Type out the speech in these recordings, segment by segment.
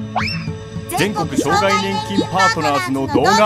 全国障害年金パートナーズの動画。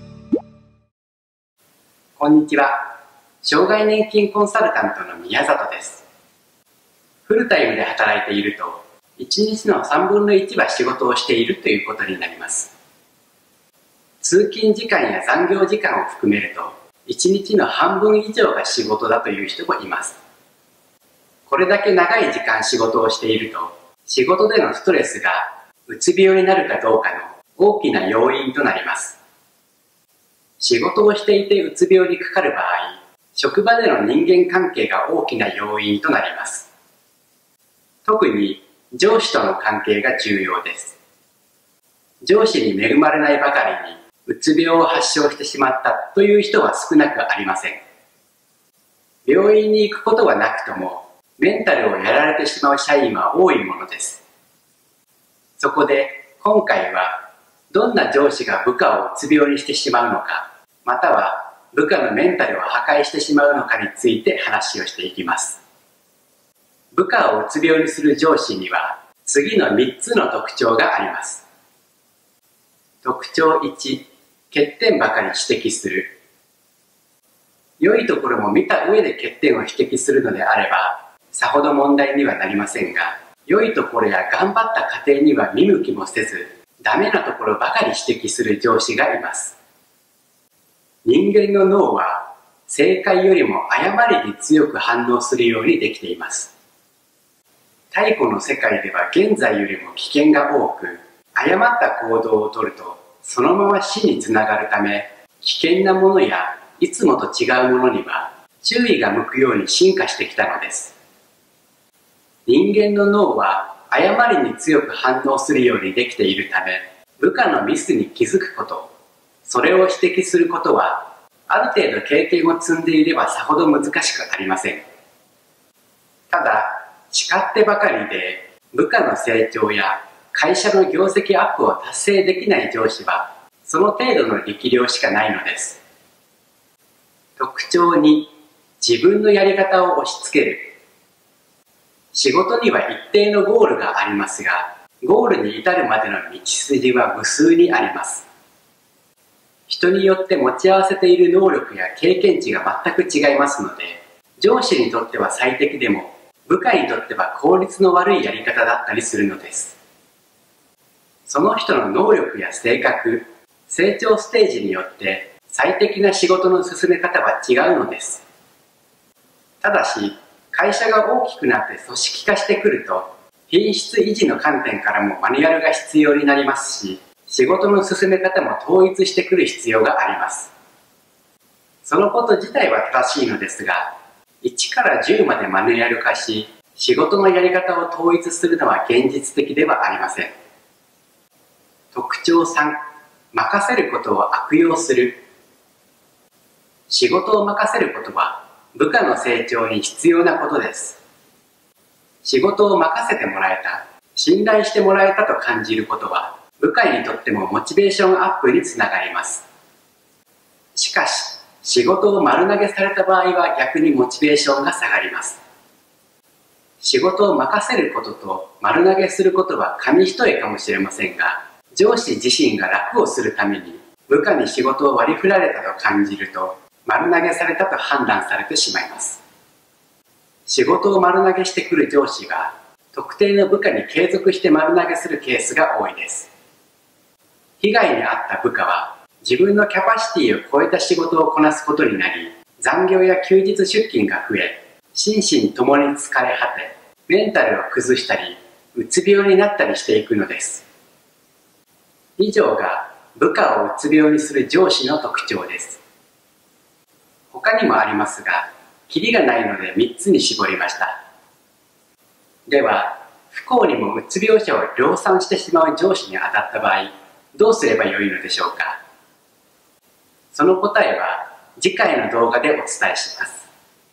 こんにちは。障害年金コンサルタントの宮里です。フルタイムで働いていると、1日の3分の1は仕事をしているということになります。通勤時間や残業時間を含めると、1日の半分以上が仕事だという人もいます。これだけ長い時間仕事をしていると、仕事でのストレスがうつ病になるかどうかの大きな要因となります。仕事をしていてうつ病にかかる場合、職場での人間関係が大きな要因となります。特に上司との関係が重要です。上司に恵まれないばかりにうつ病を発症してしまったという人は少なくありません。病院に行くことはなくとも、メンタルをやられてしまう社員は多いものです。そこで今回は、どんな上司が部下をうつ病にしてしまうのか、または部下のメンタルを破壊してしまうのかについて話をしていきます。部下をうつ病にする上司には、次の3つの特徴があります。特徴1、欠点ばかり指摘する。良いところも見た上で欠点を指摘するのであれば、さほど問題にはなりませんが、良いところや頑張った過程には見向きもせず、ダメなところばかり指摘する上司がいます。人間の脳は、正解よりも誤りに強く反応するようにできています。太古の世界では現在よりも危険が多く、誤った行動をとると、そのまま死につながるため、危険なものやいつもと違うものには注意が向くように進化してきたのです。人間の脳は誤りに強く反応するようにできているため、部下のミスに気づくこと、それを指摘することは、ある程度経験を積んでいればさほど難しくありません。ただ、叱ってばかりで部下の成長や会社の業績アップを達成できない上司は、その程度の力量しかないのです。特徴2、自分のやり方を押し付ける。仕事には一定のゴールがありますが、ゴールに至るまでの道筋は無数にあります。人によって持ち合わせている能力や経験値が全く違いますので、上司にとっては最適でも、部下にとっては効率の悪いやり方だったりするのです。その人の能力や性格、成長ステージによって最適な仕事の進め方は違うのです。ただし、会社が大きくなって組織化してくると、品質維持の観点からもマニュアルが必要になりますし、仕事の進め方も統一してくる必要があります。そのこと自体は正しいのですが、1から10までマニュアル化し、仕事のやり方を統一するのは現実的ではありません。特徴3、任せることを悪用する。仕事を任せることは部下の成長に必要なことです。仕事を任せてもらえた、信頼してもらえたと感じることは、部下にとってもモチベーションアップにつながります。しかし、仕事を丸投げされた場合は逆にモチベーションが下がります。仕事を任せることと丸投げすることは紙一重かもしれませんが、上司自身が楽をするために部下に仕事を割り振られたと感じると、丸投げされたと判断されてしまいます。仕事を丸投げしてくる上司が特定の部下に継続して丸投げするケースが多いです。被害に遭った部下は自分のキャパシティを超えた仕事をこなすことになり、残業や休日出勤が増え、心身ともに疲れ果て、メンタルを崩したり、うつ病になったりしていくのです。以上が部下をうつ病にする上司の特徴です。他にもありますが、キリがないので3つに絞りました。では、不幸にもうつ病者を量産してしまう上司に当たった場合、どうすればよいのでしょうか。その答えは次回の動画でお伝えします。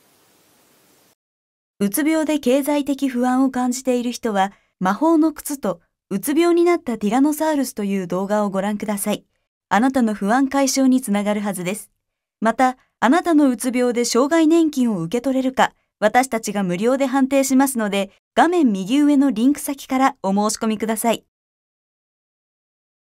うつ病で経済的不安を感じている人は、魔法の靴とうつ病になったティラノサウルスという動画をご覧ください。あなたの不安解消につながるはずです。また、あなたのうつ病で障害年金を受け取れるか、私たちが無料で判定しますので、画面右上のリンク先からお申し込みください。